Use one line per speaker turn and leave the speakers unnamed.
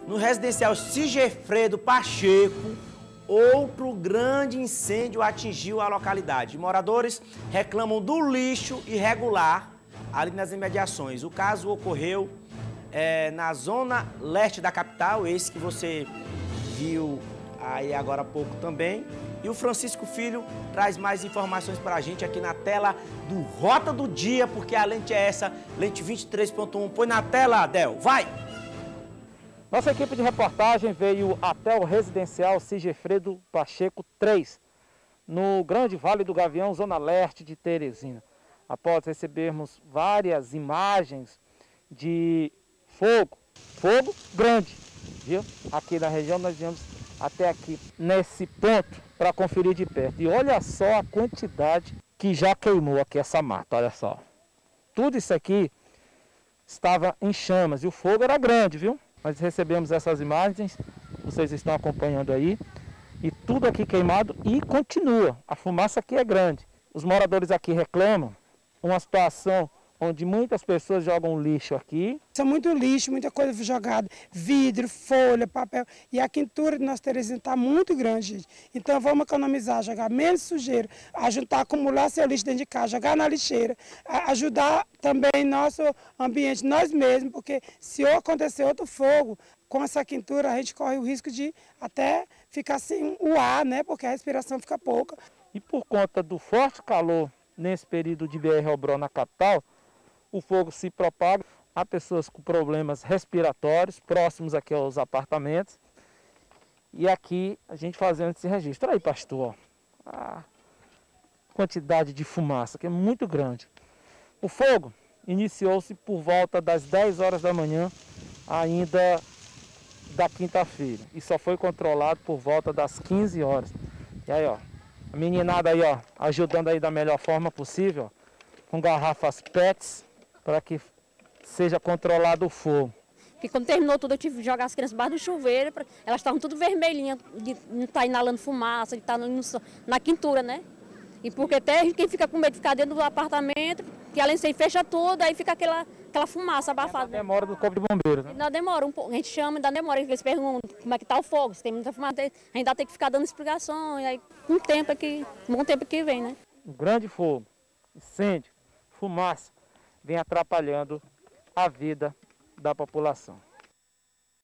no residencial Sigefredo Pacheco, outro grande incêndio atingiu a localidade. Moradores reclamam do lixo irregular ali nas imediações. O caso ocorreu na zona leste da capital, esse que você viu aí agora há pouco também. E o Francisco Filho traz mais informações para a gente aqui na tela do Rota do Dia, porque a lente é essa, lente 23.1. Põe na tela, Adel, vai!
Nossa equipe de reportagem veio até o residencial Sigefredo Pacheco 3, no Grande Vale do Gavião, zona leste de Teresina. Após recebermos várias imagens de fogo grande, viu? Aqui na região nós viemos até aqui nesse ponto para conferir de perto. E olha só a quantidade que já queimou aqui essa mata, olha só. Tudo isso aqui estava em chamas e o fogo era grande, viu? Nós recebemos essas imagens, vocês estão acompanhando aí. E tudo aqui queimado e continua. A fumaça aqui é grande. Os moradores aqui reclamam uma situação onde muitas pessoas jogam lixo aqui.
São muito lixo, muita coisa jogada, vidro, folha, papel. E a quintura de nossa Teresina está muito grande, gente. Então vamos economizar, jogar menos sujeira, ajudar, acumular seu lixo dentro de casa, jogar na lixeira, ajudar também nosso ambiente, nós mesmos, porque se acontecer outro fogo, com essa quintura a gente corre o risco de até ficar sem o ar, né? Porque a respiração fica pouca.
E por conta do forte calor nesse período de BR-Obró na capital, o fogo se propaga. Há pessoas com problemas respiratórios próximos aqui aos apartamentos. E aqui a gente fazendo esse registro. Olha aí, pastor, ó, a quantidade de fumaça que é muito grande. O fogo iniciou-se por volta das 10 horas da manhã, ainda da quinta-feira. E só foi controlado por volta das 15 horas. E aí, ó, a meninada aí, ó, ajudando aí da melhor forma possível, ó, com garrafas PETs, para que seja controlado o fogo.
Porque quando terminou tudo, eu tive que jogar as crianças debaixo do chuveiro, elas estavam tudo vermelhinhas, de não estar inalando fumaça, de estar na quintura, né? E porque até quem fica com medo de ficar dentro do apartamento, que além de ser fecha tudo, aí fica aquela fumaça abafada.
Ainda demora do corpo de bombeiros, né?
Ainda demora um pouco, a gente chama, ainda demora, eles perguntam como é que está o fogo, se tem muita fumaça, ainda tem que ficar dando explicações, aí com o tempo aqui, bom tempo que vem, né?
Um grande fogo, incêndio, fumaça, vem atrapalhando a vida da população.